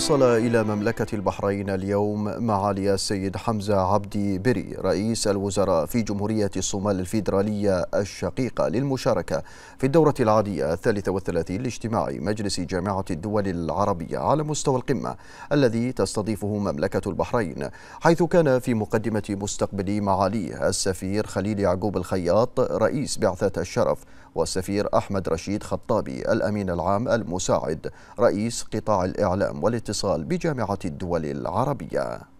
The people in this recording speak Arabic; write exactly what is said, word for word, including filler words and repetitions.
وصل إلى مملكة البحرين اليوم معالي السيد حمزة عبدي بري رئيس الوزراء في جمهورية الصومال الفيدرالية الشقيقة للمشاركة في الدورة العادية الثالثة والثلاثين لاجتماع مجلس جامعة الدول العربية على مستوى القمة الذي تستضيفه مملكة البحرين، حيث كان في مقدمة مستقبل معاليه السفير خليل يعقوب الخياط رئيس بعثة الشرف، والسفير أحمد رشيد خطابي الأمين العام المساعد رئيس قطاع الإعلام والاتصال بجامعة الدول العربية.